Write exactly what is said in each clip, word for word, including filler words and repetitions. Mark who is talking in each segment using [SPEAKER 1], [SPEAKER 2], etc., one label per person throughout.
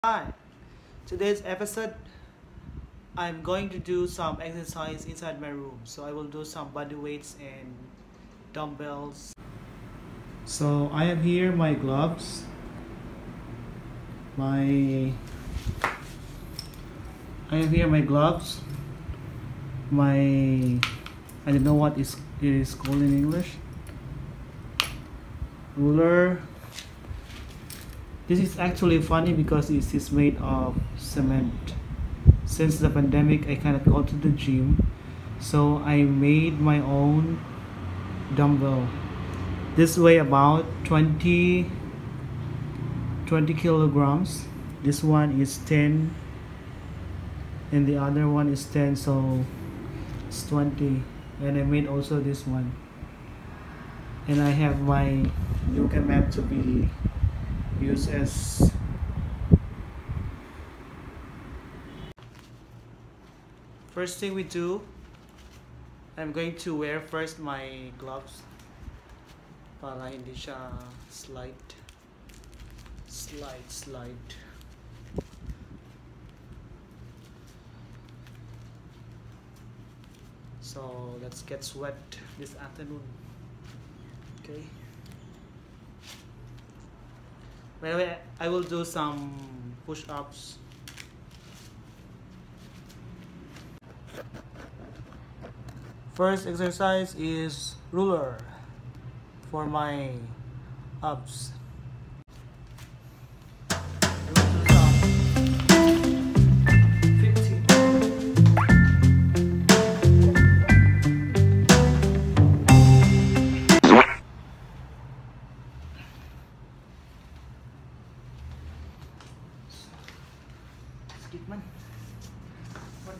[SPEAKER 1] Hi, today's episode I'm going to do some exercise inside my room. So I will do some body weights and dumbbells. So I have here my gloves, my I have here my gloves, my I don't know what is it is called in English. Ruler. This is actually funny because it is made of cement. Since the pandemic, I cannot go to the gym, so I made my own dumbbell. This weigh about twenty, twenty kilograms. This one is ten, and the other one is ten, so it's twenty. And I made also this one. And I have my yoga mat to be used as first thing we do. I'm going to wear first my gloves para hindi siya slide slide slide so let's get sweat this afternoon. Okay, by the way, I will do some push-ups. First exercise is ruler for my abs. Skip man. What?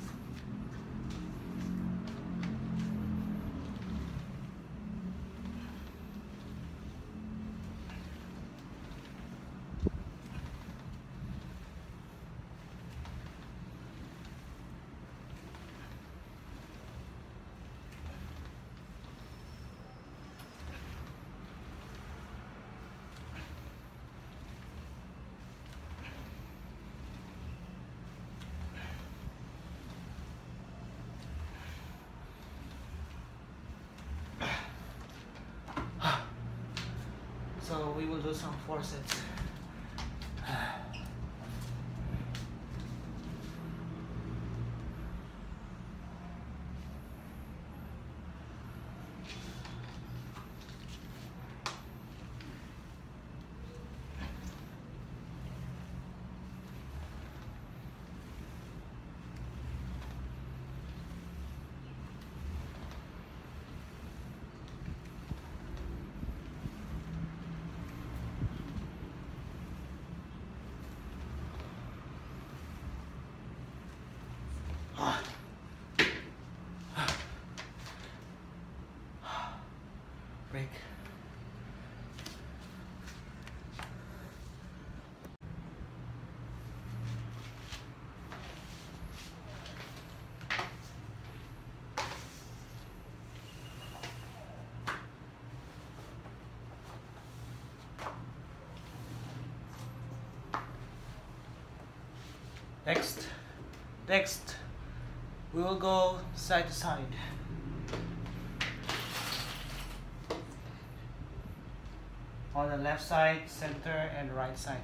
[SPEAKER 1] So we will do some four sets. Break. Next, next, we will go side to side. On the left side, center, and right side.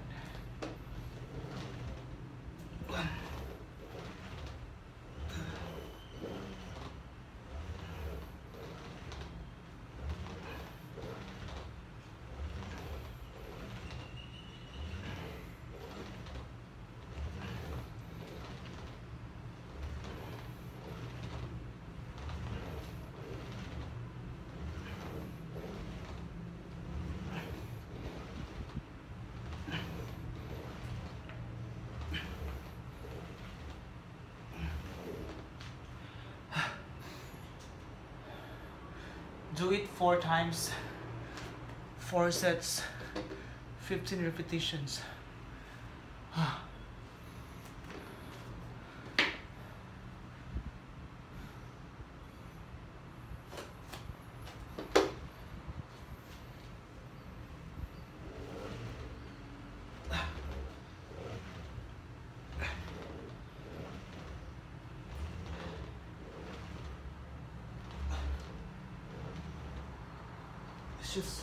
[SPEAKER 1] Do it four times, four sets, fifteen repetitions. just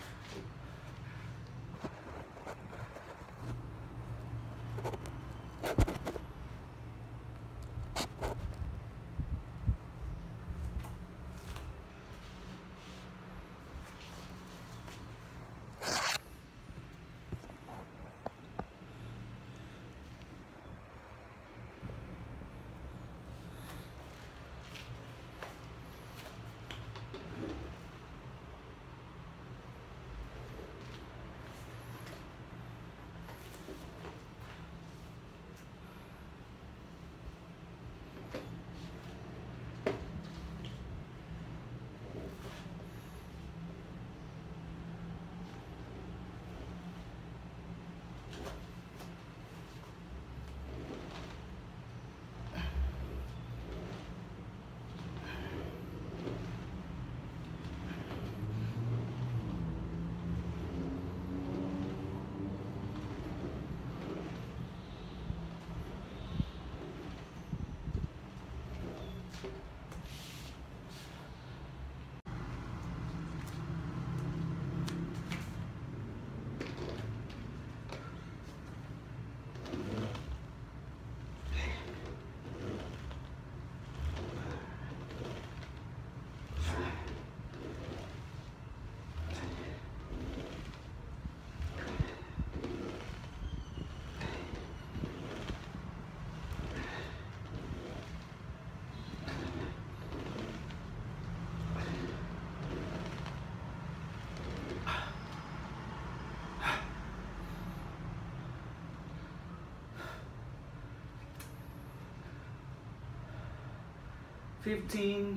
[SPEAKER 1] fifteen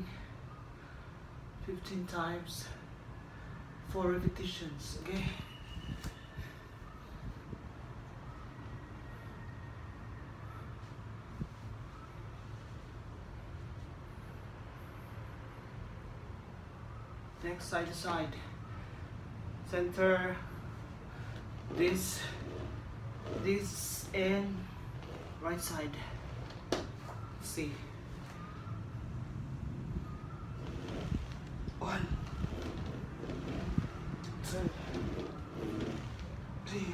[SPEAKER 1] fifteen times, four repetitions. Okay. Next, side to side, center, this this and right side. See, one, two, three,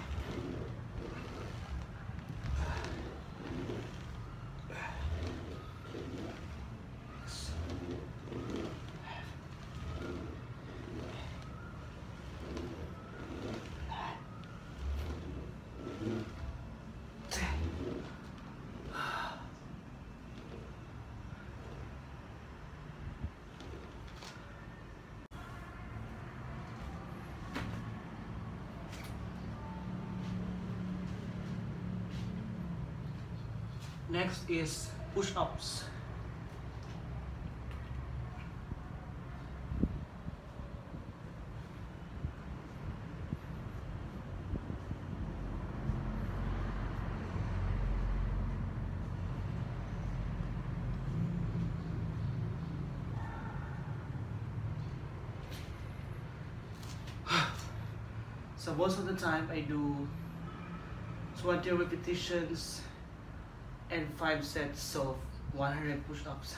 [SPEAKER 1] next is push-ups. So most of the time I do twenty repetitions and five sets of one hundred push-ups.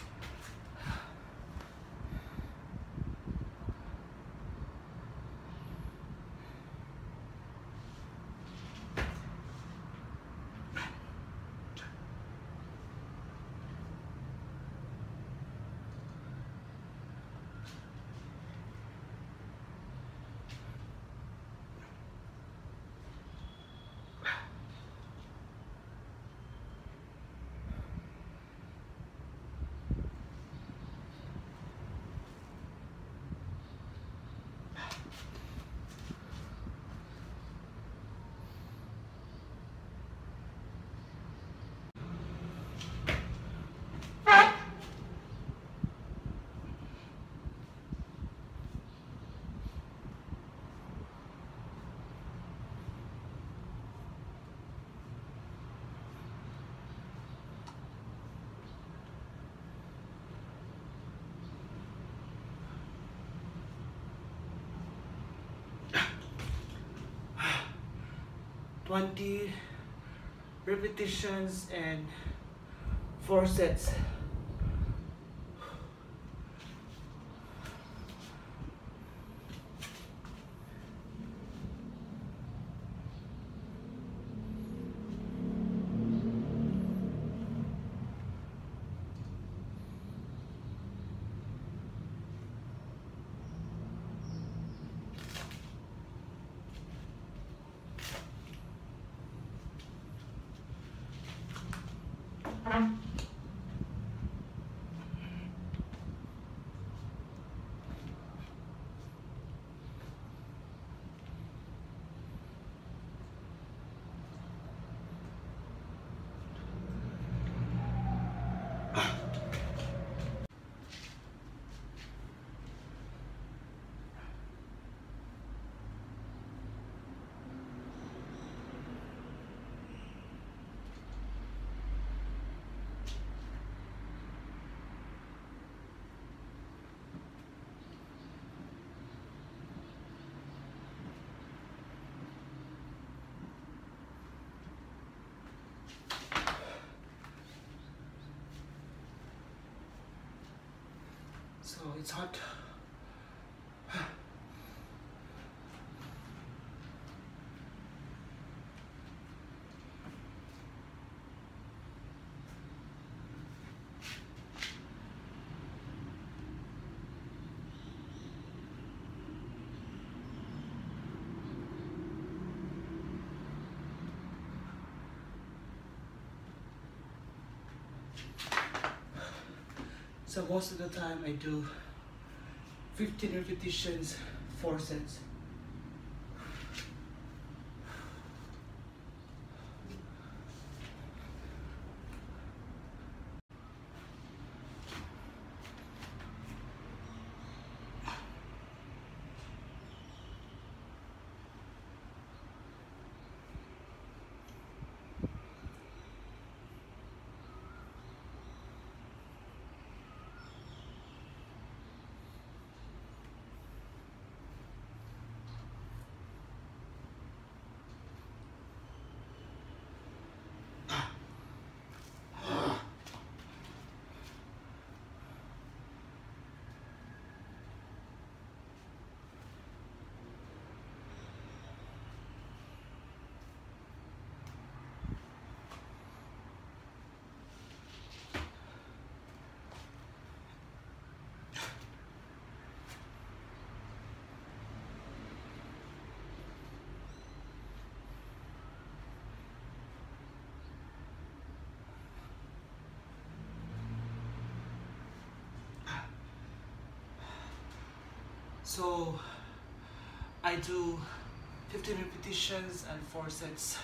[SPEAKER 1] twenty repetitions and four sets. So it's hot. So most of the time I do fifteen repetitions, four sets. So I do fifteen repetitions and four sets.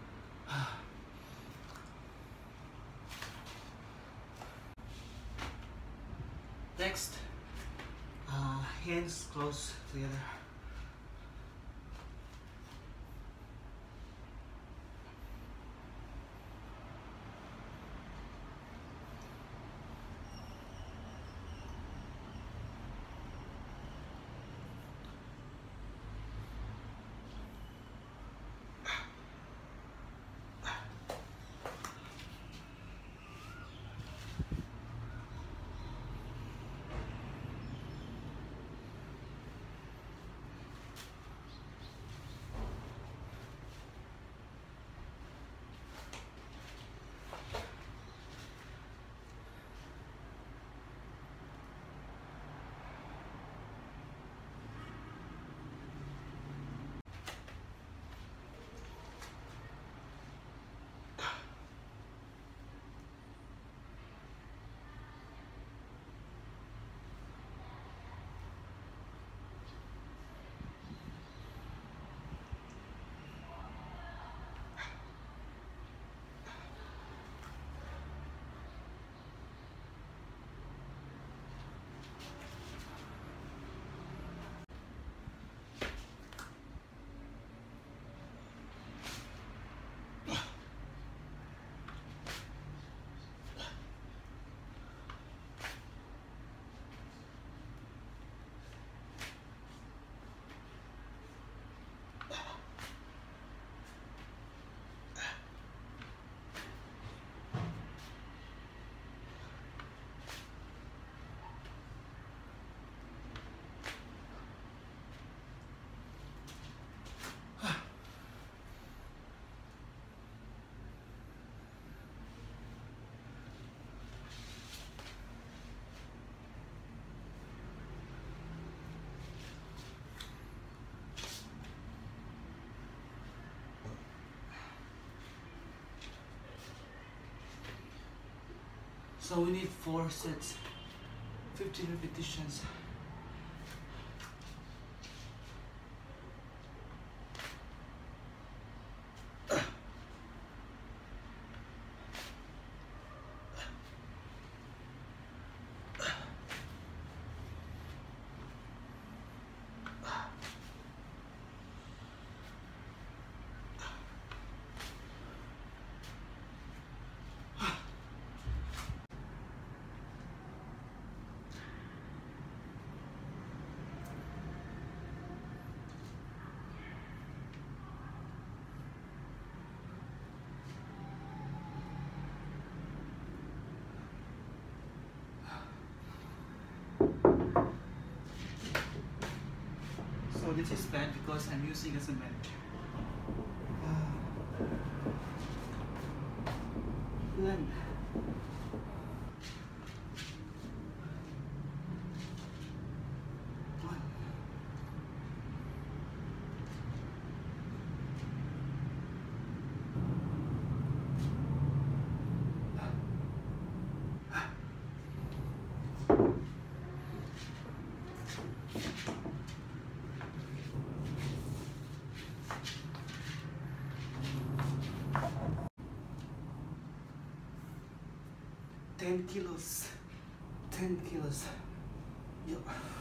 [SPEAKER 1] Next, uh, hands close together. So we need four sets, fifteen repetitions. So this is bad because I'm using a cement. Then ten kilos, ten kilos. Yep.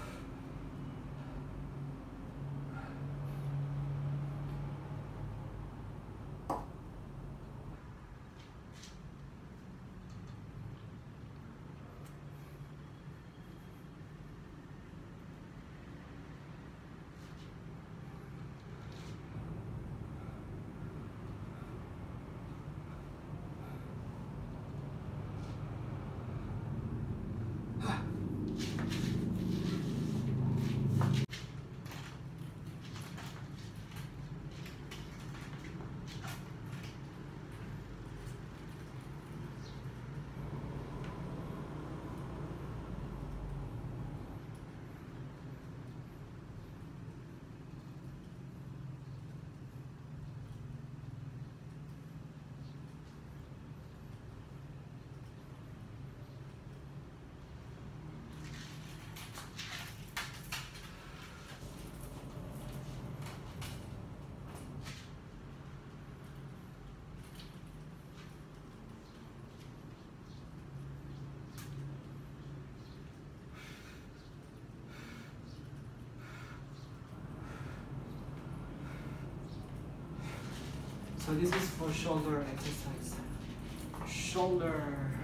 [SPEAKER 1] So this is for shoulder exercise. Shoulder.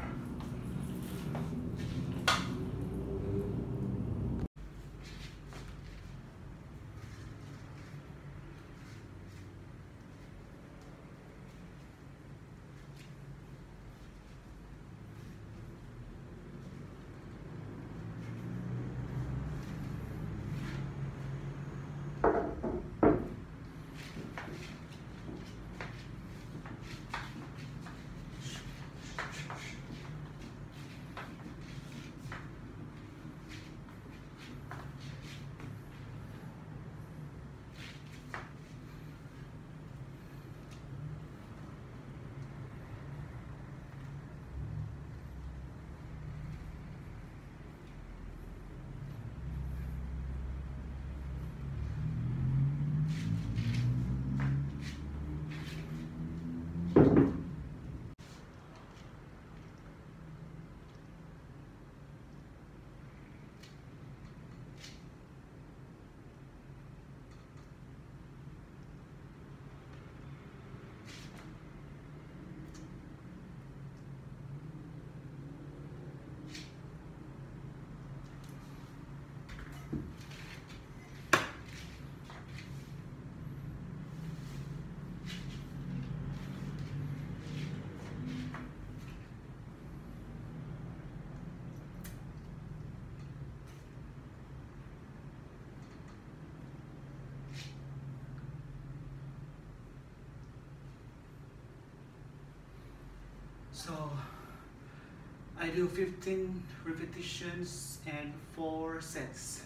[SPEAKER 1] So I do fifteen repetitions and four sets.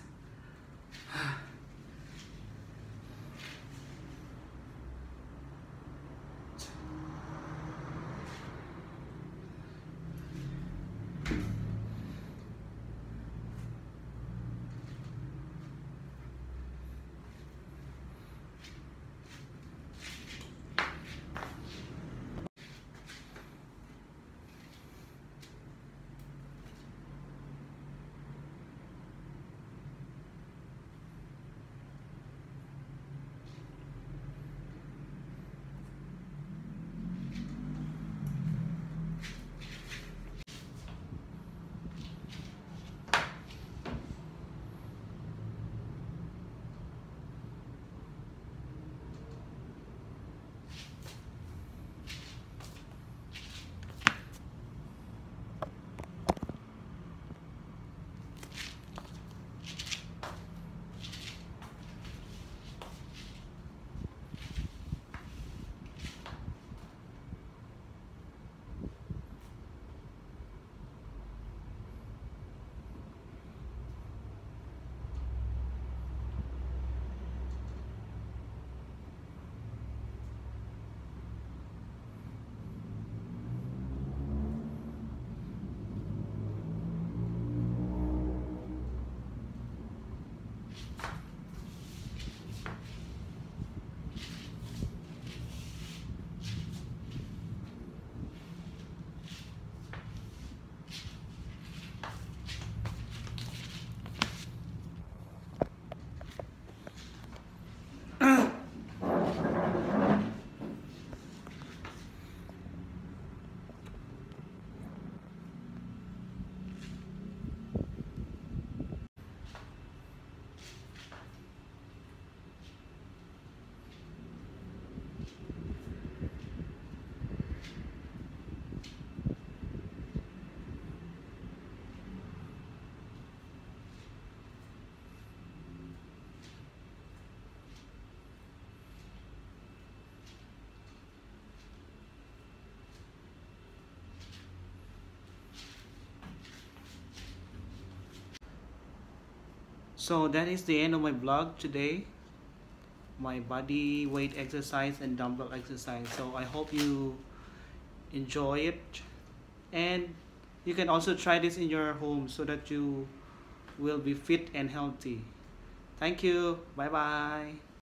[SPEAKER 1] So that is the end of my vlog today. My body weight exercise and dumbbell exercise. So I hope you enjoy it, and you can also try this in your home so that you will be fit and healthy. Thank you. Bye bye.